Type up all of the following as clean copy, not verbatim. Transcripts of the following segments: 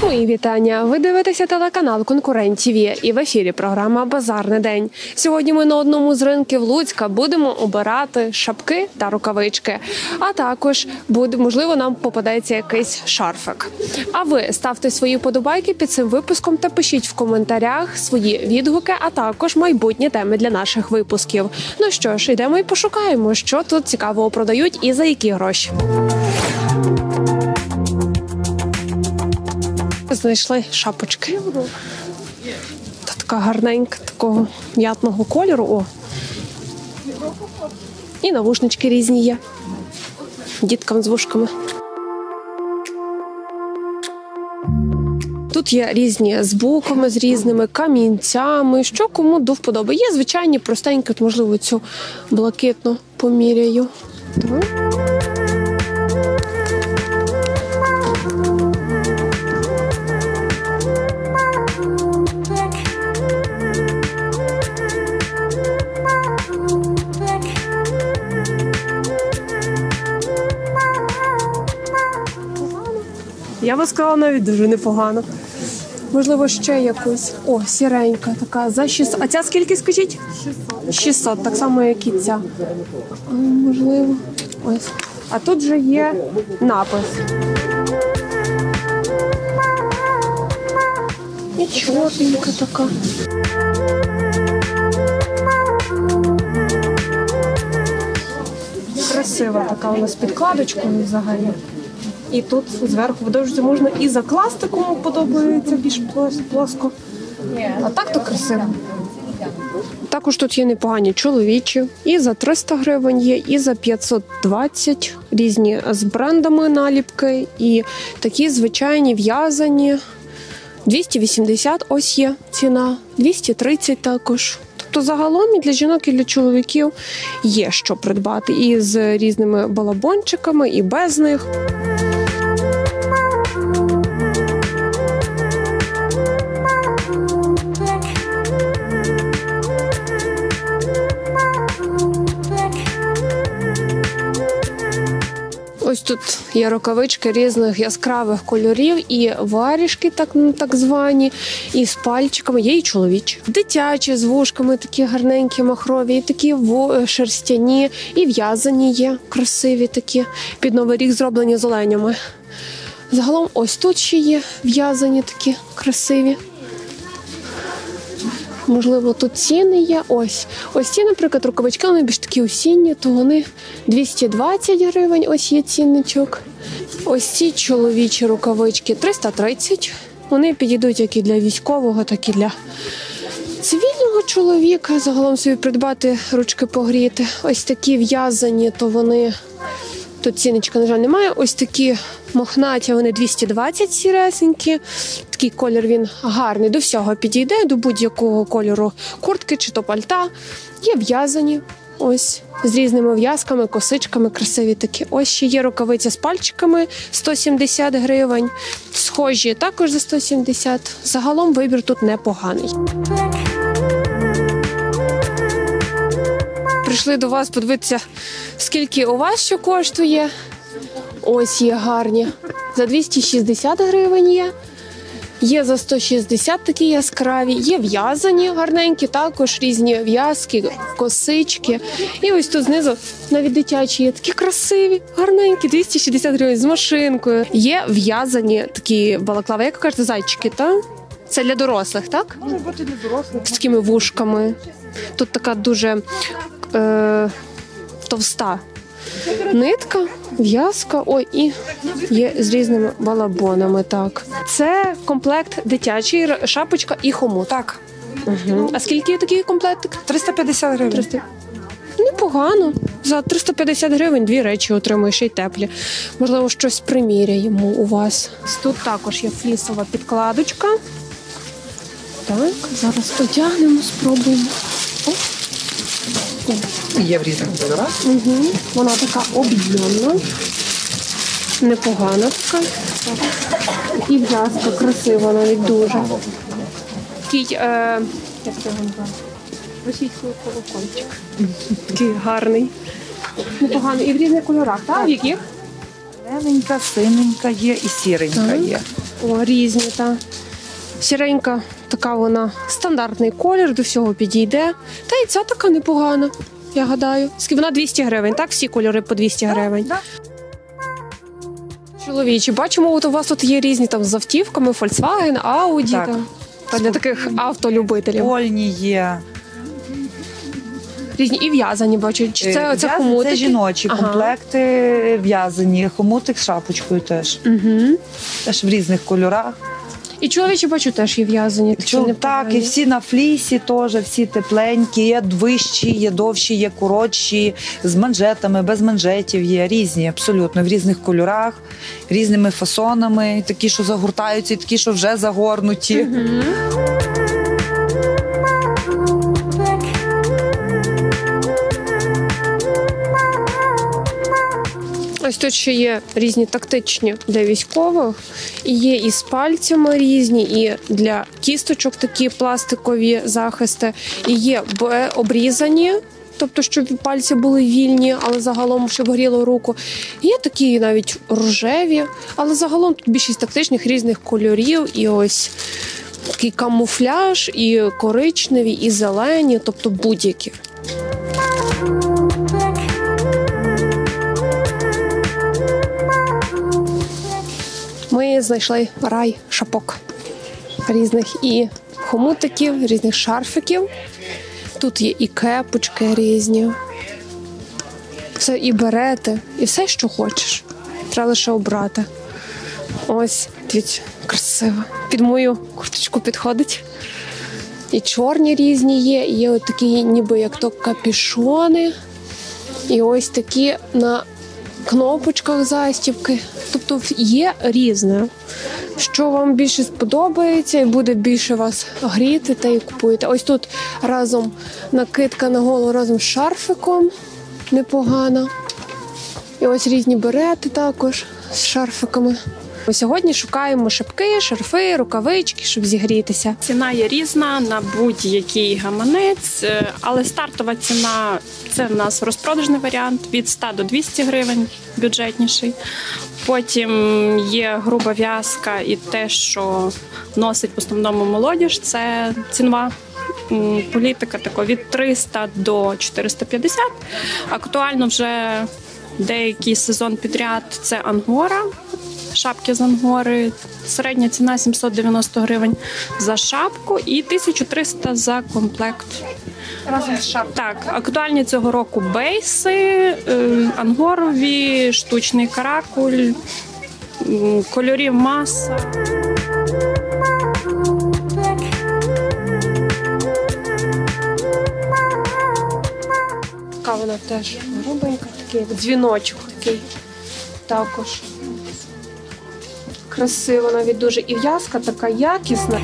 Мої вітання! Ви дивитеся телеканал «Конкурент ТВ» і в ефірі програма «Базарний день». Сьогодні ми на одному з ринків Луцька будемо обирати шапки та рукавички. А також, можливо, нам попадеться якийсь шарфик. А ви ставте свої вподобайки під цим випуском та пишіть в коментарях свої відгуки, а також майбутні теми для наших випусків. Ну що ж, йдемо і пошукаємо, що тут цікавого продають і за які гроші. Знайшли шапочки. Та така гарненька, такого м'ятного кольору. О. І навушнички різні є. Діткам з вушками. Тут є різні з буквами, з різними камінцями, що кому до вподоби. Є звичайні, простенькі, от, можливо, цю блакитну поміряю. Так. Я би сказала, навіть дуже непогано. Можливо, ще якусь. О, сіренька така, за 600. А ця скільки, скажіть? 600, так само, як і ця. Можливо. Ось. А тут же є напис. І чорненька така. Красива така у нас підкладочкою взагалі. І тут зверху видовжити можна і закласти, кому подобається більш плоско. А так то красиво. Також тут є непогані чоловічі. І за 300 гривень є, і за 520. Різні з брендами наліпки. І такі звичайні в'язані. 280 ось є ціна. 230 також. Тобто загалом і для жінок, і для чоловіків є що придбати. І з різними балабончиками, і без них. Ось тут є рукавички різних яскравих кольорів, і варіжки так звані, і з пальчиками, є і чоловічі. Дитячі з вушками, такі гарненькі, махрові, і такі шерстяні, і в'язані є, красиві такі, під Новий рік зроблені з оленями. Загалом ось тут ще є в'язані такі красиві. Можливо, тут ціни є. Ось ці, наприклад, рукавички, вони більш такі осінні, то вони 220 гривень, ось є цінничок. Ось ці чоловічі рукавички 330. Вони підійдуть як і для військового, так і для цивільного чоловіка. Загалом собі придбати, ручки погріти. Ось такі в'язані, то вони... Тут ціночка, на жаль, немає. Ось такі мохнаті, вони 220 сіресенькі. Такий колір, він гарний, до всього підійде, до будь-якого кольору куртки чи то пальта. Є в'язані, ось, з різними в'язками, косичками, красиві такі. Ось ще є рукавиці з пальчиками, 170 гривень. Схожі також за 170. Загалом вибір тут непоганий. Прийшли до вас подивитися, скільки у вас що коштує. Ось є гарні. За 260 гривень є. Є за 160 такі яскраві. Є в'язані гарненькі, також різні в'язки, косички. І ось тут знизу навіть дитячі є такі красиві, гарненькі, 260 гривень з машинкою. Є в'язані такі балаклави, як ви кажете, зайчики, так? Це для дорослих, так? Може бути для дорослих. З такими вушками. Тут така дуже товста нитка, в'язка, ой, і є з різними балабонами, так. Це комплект дитячий, шапочка і хомут. Так. Угу. А скільки такий комплектик? 350 гривень. Непогано. За 350 гривень 2 речі отримуєш і теплі. Можливо, щось приміряємо у вас. Тут також є флісова підкладочка. Так, зараз потягнемо, спробуємо. Є в різних кольорах. Угу. Вона така об'ємна, непогана така. І в'язка красива навіть дуже. Такий, як це називається? Російський колокольчик. Такий гарний. Непоганий. І в різних кольорах, так? В яких? Зелененька, синенька є і сіренька є. О, різні, та. Сіренька, така вона, стандартний колір, до всього підійде. Та і ця така непогана, я гадаю. Вона 200 гривень, так? Всі кольори по 200 гривень. Да. Чоловічі, бачимо, от у вас тут є різні там з автівками, Volkswagen, Audi. Так. Та для таких автолюбителів. Вольні є. Різні і в'язані, бачу. Чи це В'язані хомутики? це жіночі Ага. комплекти в'язані. Хомутик з шапочкою теж. Угу. Теж в різних кольорах. І чоловічі, бачу, теж є в'язані. такі Так, непогані. і всі на флісі теж, всі тепленькі, є вищі, є довші, є коротші, з манжетами, без манжетів є, різні, абсолютно, в різних кольорах, різними фасонами, такі, що загортаються, і такі, що вже загорнуті. Мгм. Ось тут ще є різні тактичні для військових, і є і з пальцями різні, і для кісточок такі пластикові захисти, і є обрізані, тобто щоб пальці були вільні, але загалом щоб гріло руку. Є такі навіть рожеві, але загалом тут більшість тактичних різних кольорів, і ось такий камуфляж, і коричневі, і зелені, тобто будь-які. Ми знайшли рай шапок різних і хомутиків, різних шарфиків. Тут є і кепочки різні, все і берети, і все, що хочеш. Треба лише обрати. Ось, дивіться, красиво. Під мою курточку підходить. І чорні різні є, і є от такі ніби як то капюшони. І ось такі на кнопочках застібки. Тобто є різне. Що вам більше сподобається і буде більше вас гріти, та й купуєте. Ось тут разом накидка на голову разом з шарфиком непогана. І ось різні берети також з шарфиками. Ми сьогодні шукаємо шапки, шарфи, рукавички, щоб зігрітися. Ціна є різна на будь-який гаманець, але стартова ціна – це в нас розпродажний варіант від 100 до 200 гривень, бюджетніший. Потім є груба в'язка і те, що носить в основному молодіж, це цінова політика така від 300 до 450. Актуально вже деякий сезон підряд – це ангора. Шапки з ангори, середня ціна 790 гривень за шапку і 1300 за комплект. Разом з шапкою. Так, актуальні цього року бейси, ангорові, штучний каракуль, кольорів маса. Така вона теж грубенька, такий як дзвіночок такий також. Красиво навіть дуже. І в'язка така якісна.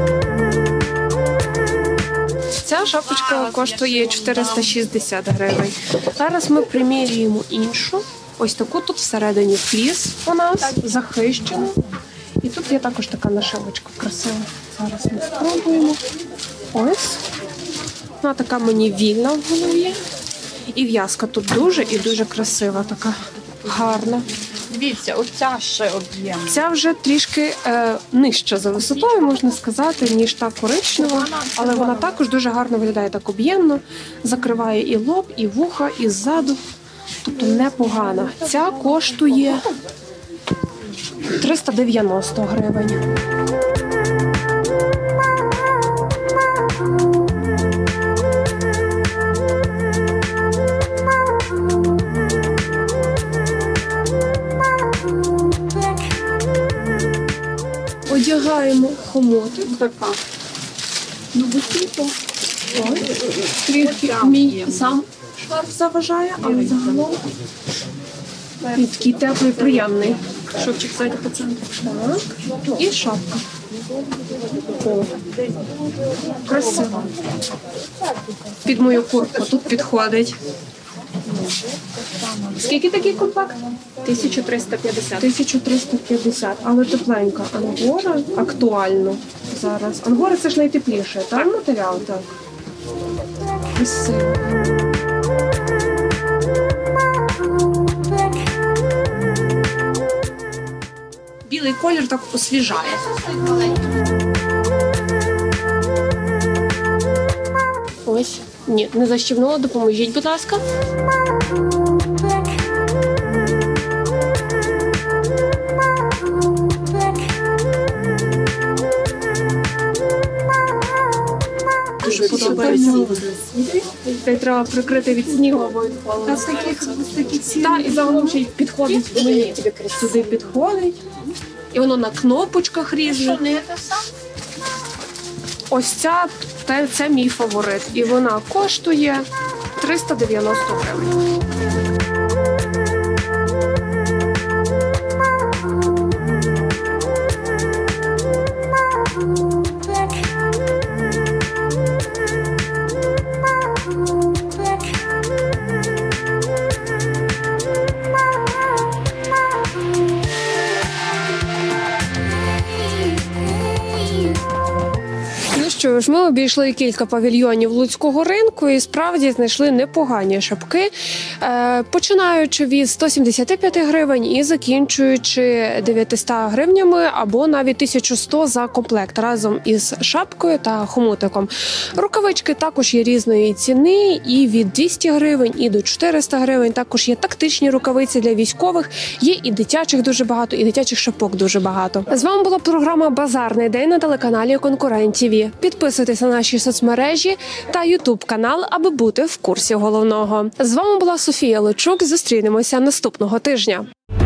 Ця шапочка коштує 460 гривень. Зараз ми примірюємо іншу. Ось таку тут всередині фліс у нас захищена. І тут є також така нашивочка красива. Зараз ми спробуємо. Ось. Вона така мені вільна в голові. І в'язка тут дуже і дуже красива, така гарна. Дивіться, оця ще об'єм. Ця вже трішки нижча за висотою, можна сказати, ніж та коричнева, але вона також дуже гарно виглядає так об'ємно, закриває і лоб, і вуха, і ззаду, тобто непогана. Ця коштує 390 гривень. Одягаємо хомотик. Така. Трішки мій сам шарф заважає, але загалом він такий теплий, приємний. Шовчик ззаді по центру. Так. І шапка. О. Красиво. Під мою куртку тут підходить. Скільки такий комплект? 1350. 1350, але тепленька ангора, актуально зараз. Ангора це ж найтепліше, так? Матеріал, так. Красиво. білий колір так освіжає. Ось. Ні, не защібнула, допоможіть, будь ласка. Дуже подобається. Треба прикрити від снігу обов'язково. Так, і загалом ще й підходить мені. Сюди підходить. І воно на кнопочках різне. Ось це мій фаворит. І вона коштує 390 гривень. Що ж, ми обійшли кілька павільйонів Луцького ринку і справді знайшли непогані шапки, починаючи від 175 гривень і закінчуючи 900 гривнями або навіть 1100 за комплект разом із шапкою та хомутиком. Рукавички також є різної ціни, і від 200 гривень, і до 400 гривень. Також є тактичні рукавиці для військових, є і дитячих дуже багато, і дитячих шапок дуже багато. З вами була програма «Базарний день» на телеканалі Конкурент ТВ. Підписуйтесь на наші соцмережі та ютуб-канал, аби бути в курсі головного. З вами була Софія Личук. Зустрінемося наступного тижня.